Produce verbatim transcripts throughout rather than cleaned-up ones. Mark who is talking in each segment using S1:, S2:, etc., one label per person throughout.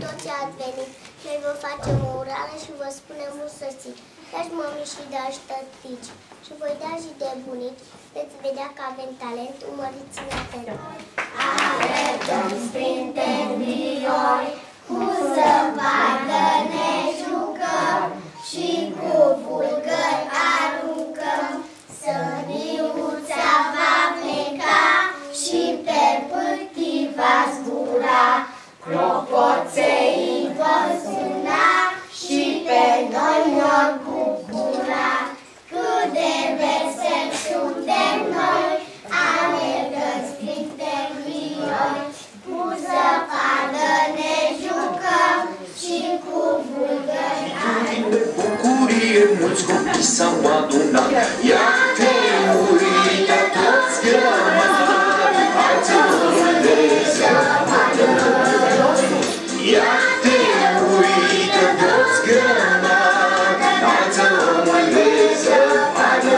S1: toți ați venit. Noi vă facem o urare și vă spunem mult să știți. Dați mămi și dați tătici și voi da și de bunici. Veți vedea că avem talent, urmăriți-ne atent. Alergăm, sprintem, vioi, cu zăpadă ne jucăm și cu bulgări aruncăm. Săniuța va pleca și pe pârtii va zbura. Clopoței vă suna și pe noi ne-or bucura. Cât de veseli suntem noi, alergăm, sprintem, vioi, cu zăpadă ne jucăm și cu bulgări aruncăm.
S2: De bucurie mulți copii s-au adunat. Ia te uită toți grămari, hai să unde zăpadă. Ia te uită toți grămari, hai să unde zăpadă.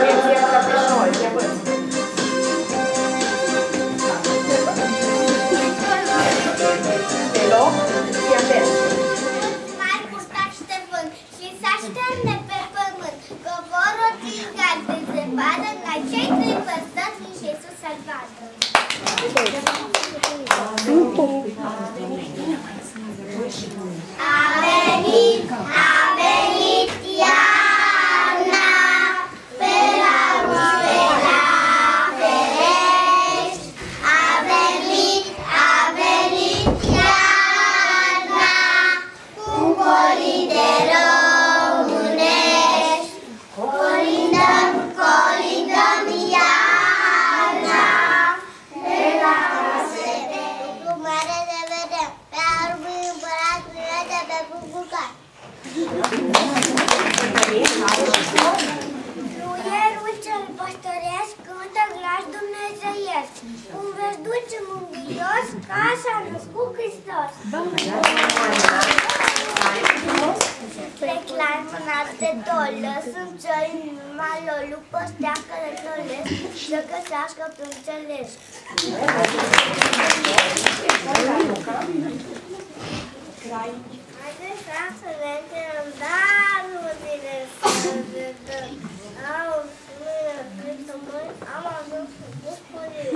S3: Deloc, fii atent.
S1: Mari pustași de vânt și s-așterne pe pământ, covorul țigat de zăpadă, noi cei trei păstați nici Iisus să-l vadă. A venit, a venit iarna, pe la ruși, pe la ferești. A venit, a venit iarna, cu colinde românești. Colindăm, colindăm iarna, pe la case, pe lucru mare de vedem, pe arbui împărat, de pe bubucat. Fluierul cel păstoresc cântă glas dumnezeiesc. Un vers dulce mângâios, ca s-a născut Hristos. Plec la întunat de dol, lăsând țări numai o lupă, stea călătoresc, să găsească pe înțeles. Haideți să ne întâlnim, dar nu bine să ne dăm. Au mână, frică mâini, am ajuns cu bucurie.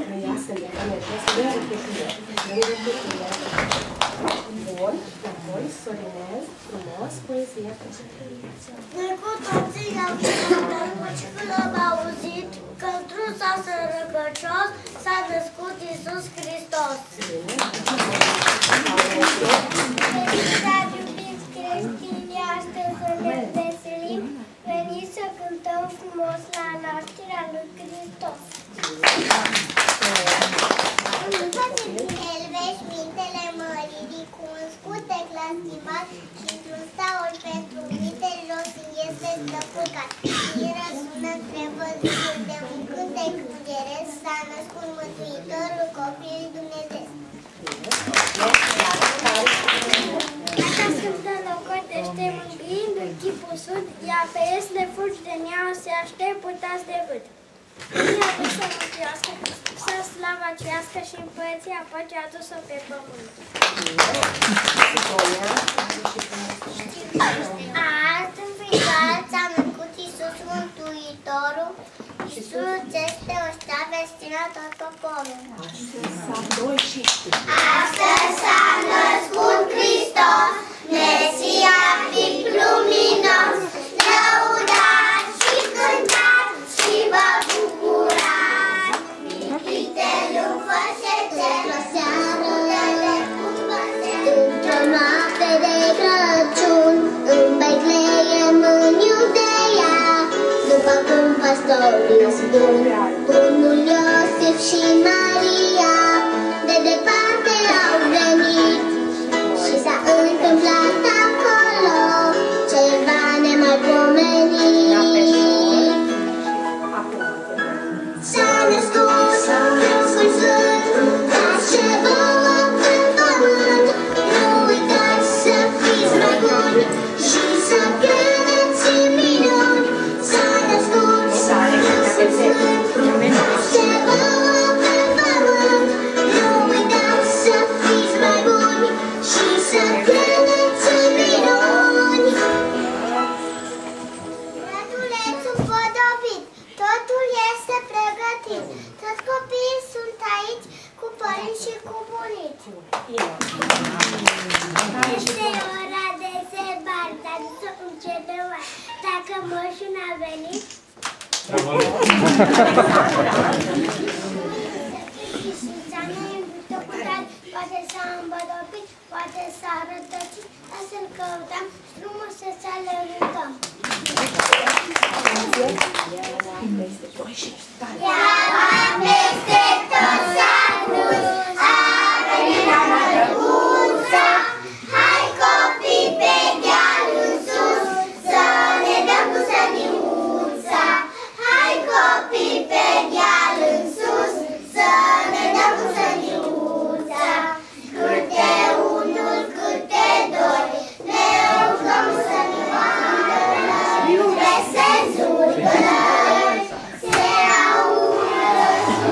S3: Bun, apoi sorinez, frumos, poezie.
S1: Noi cu toții am cântat și când am auzit că într-un sat sărăcăcios s-a născut Iisus Hristos. Felicitări, iubiți creștini, astăzi să ne veselim, veniți să cântăm frumos la nașterea lui Hristos. El veșmintele măririi cu un scutec la schimbat și într-un staul pentru miterilor este stăpâcat. Și răsună între văzducul de un cântec îngeresc, s-a născut Mântuitorul copilului Dumnezeu. Așa Sfântă locotește mângâindu-i chipul sud, ea pe est de fulgi de neau se aștept putați de vânt. Ea a dus să mântuiască, să slava cească și împărăția păcea a dus-o pe pământ. Azi înfricat s-a născut Iisus Mântuitorul, Iisus este o stea vestină tot poporul. Astăzi s-a născut Hristos, Mesia fiic luminos, lăudați și cântați și vă bucurați. Mitite lufășete, searele cum băseți, într-o noapte de Crăciun, în Betleem în Iudeea, după cum păstorii spun, Bunul Iosif și Maria, de departe au venit și s-a întâmplat acolo ceva nemaipomenit. S-a născut Duhul Sfânt, așa vouă pe pământ. Nu uitați să fiți mai buni și să credeți în minuni. S-a născut Duhul Sfânt, așa vouă pe pământ. cu bunici.
S3: Bine.
S1: Este ora de sebar, dar să începem. Dacă moșul n-a venit, poate s-a îmbădopit, poate s-a rătăcit, ca să-l căutăm frumos să-ți alergăm. Iar peste tot satul a venit la măruța. Hai copii pe deal în sus, să ne dăm cu săniuța. Hai copii pe deal în sus, să ne dăm cu săniuța. Câte unul, câte doi, ne urcăm sănioară. Pe se zurgălăi, se aură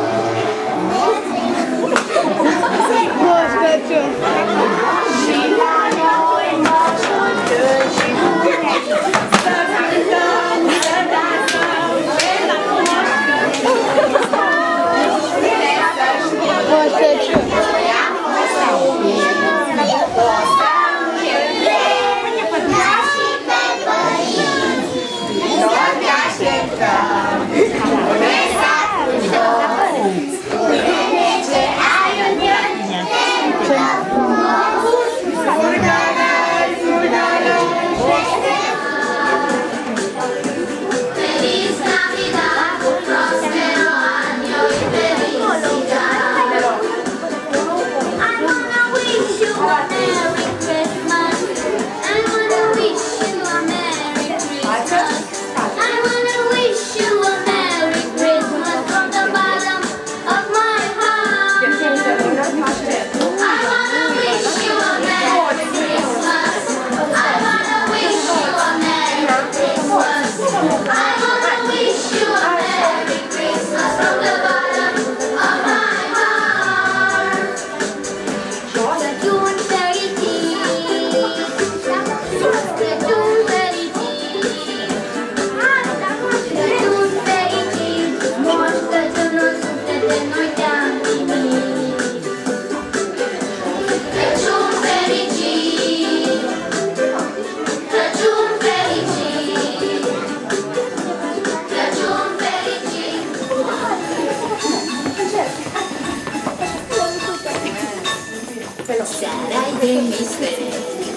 S1: și la noi moșul dă și bune, să cântăm, să dansăm, pe la
S4: Seara-i de mister,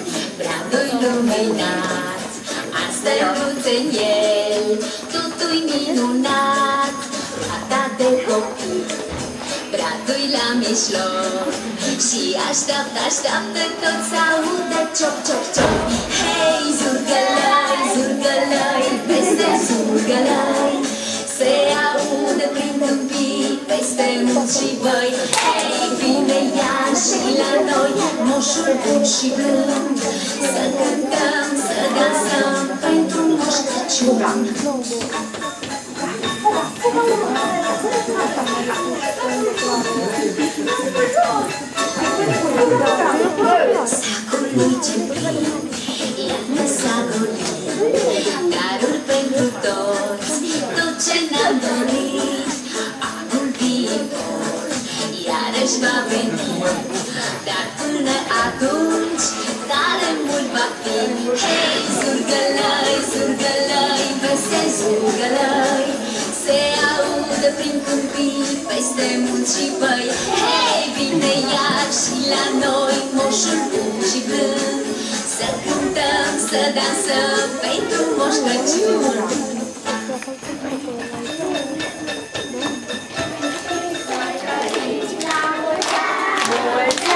S4: bradul luminat, ar stăruț în el, totul-i minunat. Fata de copii, bradul-i la mijloc și așteaptă, așteaptă tot să audă ciop, ciop, ciop. Hei, zurgălăi, zurgălăi, peste zurgălăi, se aude prin câmpii, peste munți și băi. Hei, vine iar și la noi, moșul bun și blând, să cântăm, să dansăm pentru Moș Crăciun. Sacul lui ce plin, iată s-a golit, darul pentru toți, tot ce ne-am dorit. Anul viitor iarăși va veni, dar până atunci tare mult va fi. Hei, zurgălăi, zurgălăi, peste zurgălăi, se audă prin câmpii, peste munți și băi. Hei, vine iar și la noi, moșul bun și blând, să cântăm, să dansăm pentru Moș Crăciun.
S1: mulți